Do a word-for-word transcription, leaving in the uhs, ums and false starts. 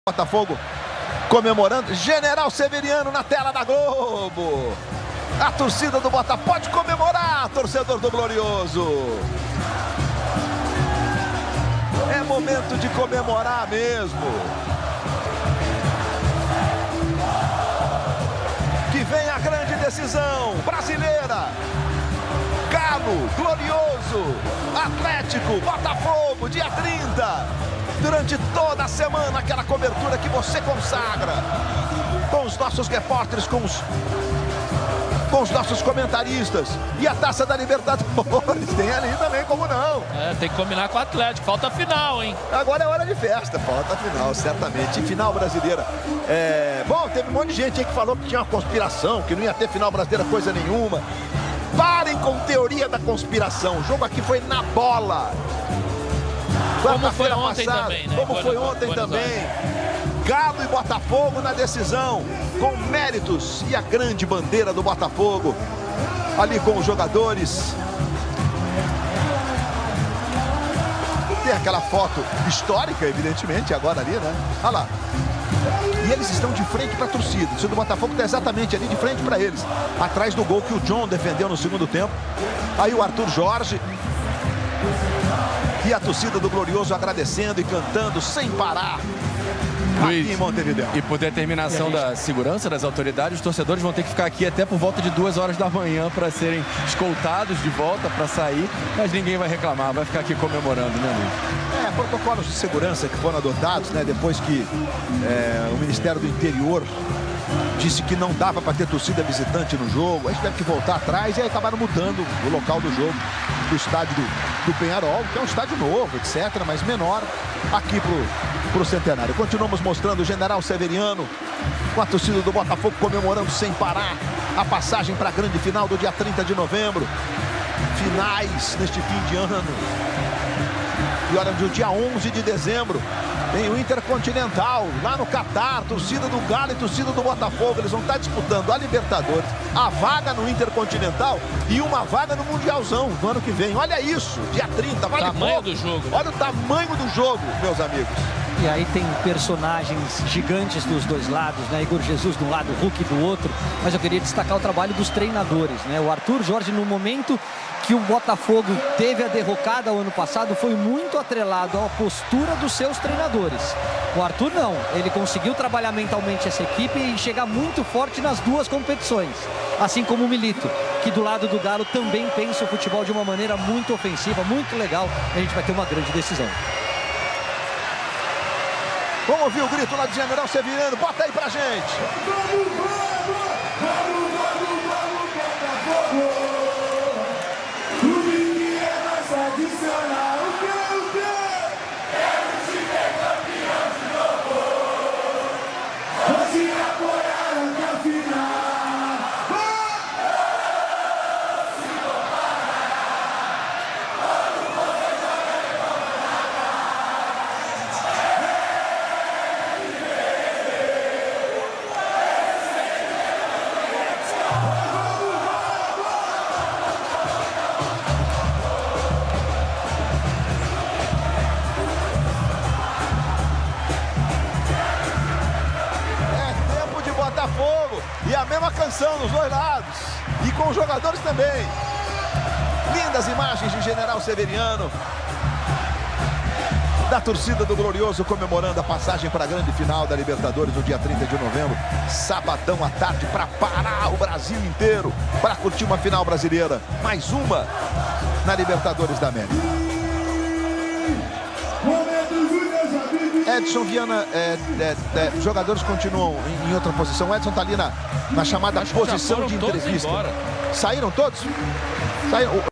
Botafogo comemorando. General Severiano na tela da Globo. A torcida do Botafogo pode comemorar, torcedor do Glorioso. É momento de comemorar mesmo. Que vem a grande decisão brasileira. Galo, Glorioso, Atlético, Botafogo, dia trinta. Durante toda a semana, aquela cobertura que você consagra. Com os nossos repórteres, com os, com os nossos comentaristas. E a Taça da Libertadores, tem ali também, como não. É, tem que combinar com o Atlético, falta a final, hein? Agora é hora de festa, falta a final, certamente. E final brasileira. É... Bom, teve um monte de gente aí que falou que tinha uma conspiração, que não ia ter final brasileira coisa nenhuma. Parem com teoria da conspiração. O jogo aqui foi na bola. Como foi ontem passada, também, né? Como foi ontem também. Galo e Botafogo na decisão, com méritos e a grande bandeira do Botafogo, ali com os jogadores. Tem aquela foto histórica, evidentemente, agora ali, né? Olha lá. E eles estão de frente para a torcida. O torcida do Botafogo está exatamente ali de frente para eles. Atrás do gol que o John defendeu no segundo tempo. Aí o Arthur Jorge. E a torcida do Glorioso agradecendo e cantando sem parar. Luiz, aqui em Montevidéu. E por determinação gente... da segurança das autoridades, os torcedores vão ter que ficar aqui até por volta de duas horas da manhã para serem escoltados de volta para sair, mas ninguém vai reclamar, vai ficar aqui comemorando, né, Luiz? É, protocolos de segurança que foram adotados, né, depois que é, o Ministério do Interior disse que não dava para ter torcida visitante no jogo. A gente teve que voltar atrás e aí acabaram mudando o local do jogo, do estádio do, do Penharol, que é um estádio novo, etcétera, mas menor, aqui pro, pro Centenário. Continuamos mostrando o General Severiano com a torcida do Botafogo comemorando sem parar a passagem para a grande final do dia trinta de novembro. Finais neste fim de ano. E olha, no dia onze de dezembro tem o Intercontinental, lá no Catar, torcida do Galo e torcida do Botafogo. Eles vão estar disputando a Libertadores, a vaga no Intercontinental e uma vaga no Mundialzão do ano que vem. Olha isso, dia trinta, vale pouco. O tamanho do jogo. Olha o tamanho do jogo, meus amigos. E aí tem personagens gigantes dos dois lados, né? Igor Jesus de um lado, Hulk do outro. Mas eu queria destacar o trabalho dos treinadores, né? O Arthur Jorge, no momento que o Botafogo teve a derrocada o ano passado, foi muito atrelado à postura dos seus treinadores. O Arthur não, ele conseguiu trabalhar mentalmente essa equipe e chegar muito forte nas duas competições. Assim como o Milito, que do lado do Galo também pensa o futebol de uma maneira muito ofensiva, muito legal. A gente vai ter uma grande decisão. Vamos ouvir o grito lá de General Severiano. Bota aí pra gente. Vamos, vamos, vamos, vamos, vamos, Botafogo. O que é mais tradicional? O que, o que? Quero te ver campeão de novo. Hoje apoiaram até a final. Se comparar, quando você joga é como Botafogo, e a mesma canção nos dois lados, e com os jogadores também. Lindas imagens de General Severiano, da torcida do Glorioso comemorando a passagem para a grande final da Libertadores no dia trinta de novembro, sabadão à tarde, para parar o Brasil inteiro, para curtir uma final brasileira, mais uma na Libertadores da América. Edson Viana, é, é, é, jogadores continuam em, em outra posição. O Edson está ali na, na chamada posição de entrevista. Saíram todos? Saíram.